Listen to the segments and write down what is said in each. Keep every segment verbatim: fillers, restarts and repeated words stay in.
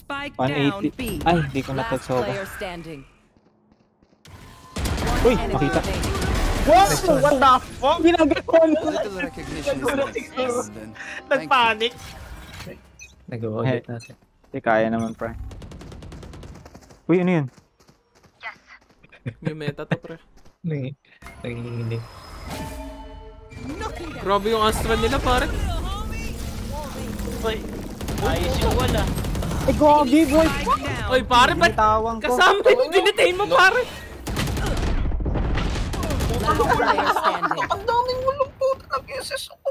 Spike one down eighty. B. Ay, hindi ko Last natagsoba. player standing. Uy, Enemy makita. remaining. Wow! What the fuck? Ginagawa mo. Little recognition is nice now and then. Thank you. Nagpanic. Nagawa ulit natin. Hindi, kaya naman, pre. Uy, ano yun? May meta to, pre. Nang nanginginig. Grabe yung Astra nila, pare. Uy, ayos yung wala. Ay, gogi, boy! Oy, pare, ba't Tawang ko. kasama yung dinitain mo, pare? Last player standing. Ang daming walang puto ng S S O.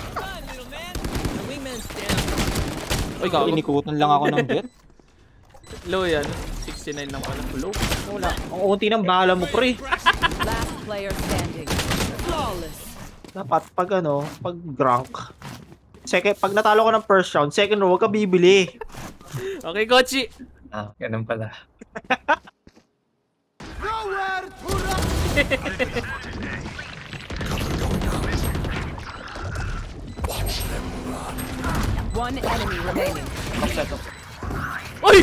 Oy, gago. Inikutan lang ako ng jet. Low yan. sixty-nine lang pala. Low. Wala. Ang unti ng bala mo, pre. Last player standing. Flawless. Dapat pag ano, pag drunk. Second, pag natalo ko ng first round, second round, huwag ka bibili. Okay, Kochi. Ah, ganun pala. One enemy remaining. Oy!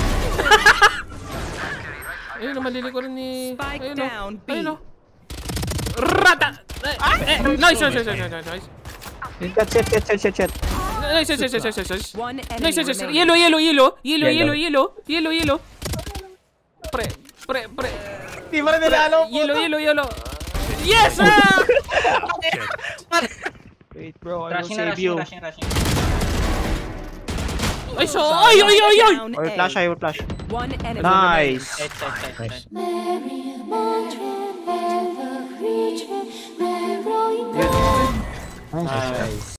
Ayun na, malili ko rin ni... Spike Ayun, down, oh. B. Ayun, oh. Rata! Eh, eh, nice, nice, nice, nice, nice, nice. Shit, shit, shit, shit, shit. Nice, nice, nice, nice, nice, nice. One enemy Nice, nice, nice. remaining. Yellow, yellow, yellow. Yellow, Yellow. yellow, yellow. Yellow, yellow. Pre, pre, pre. Di ba na nilalo? Yellow, yellow, yellow. Yes, sir! Wait, bro, I will save you. Ay, so, ay, ay, ay, ay! Down I will A. flash, I will flash. One enemy Nice. Nice. Nice.